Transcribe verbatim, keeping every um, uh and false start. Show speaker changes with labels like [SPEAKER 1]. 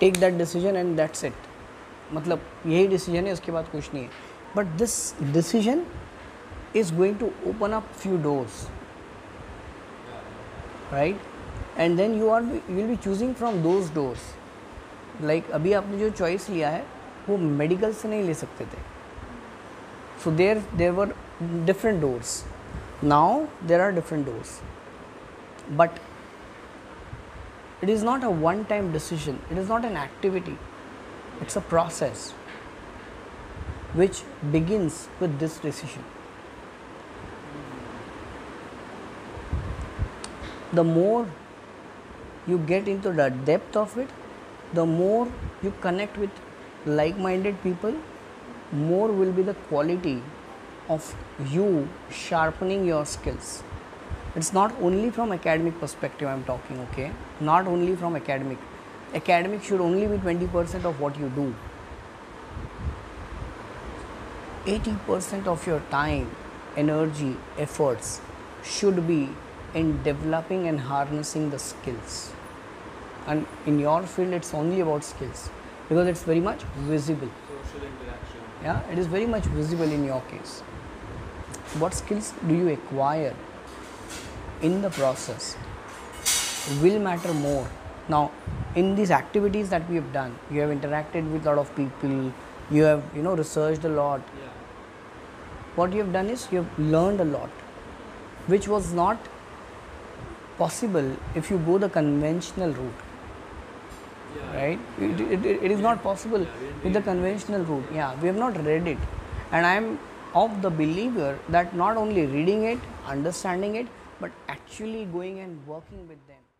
[SPEAKER 1] Take that decision and that's it, मतलब यही decision है, उसके बाद कुछ नहीं है. But this decision is going to open up few doors, right, and then you are you will be choosing from those doors. Like अभी आपने जो चॉइस लिया है वो मेडिकल से नहीं ले सकते थे. So there there were different doors. Now there are different doors, but it is not a one time decision, it is not an activity, it's a process which begins with this decision. The more you get into the depth of it, the more you connect with like minded people, more will be the quality of you sharpening your skills. It's not only from academic perspective I'm talking, okay? Not only from academic. Academic should only be twenty percent of what you do. eighty percent of your time, energy, efforts should be in developing and harnessing the skills. And in your field, it's only about skills because it's very much visible.
[SPEAKER 2] Social interaction.
[SPEAKER 1] Yeah, it is very much visible in your case. What skills do you acquire in the process will matter more. Now, in these activities that we have done, you have interacted with a lot of people, you have, you know, researched a lot.
[SPEAKER 2] Yeah.
[SPEAKER 1] What you have done is you have learned a lot, which was not possible if you go the conventional route.
[SPEAKER 2] Yeah.
[SPEAKER 1] Right? It, it, it is not possible
[SPEAKER 2] Yeah, we
[SPEAKER 1] with the conventional route. Yeah, we have not read it. And I am of the believer that not only reading it, understanding it, but actually going and working with them.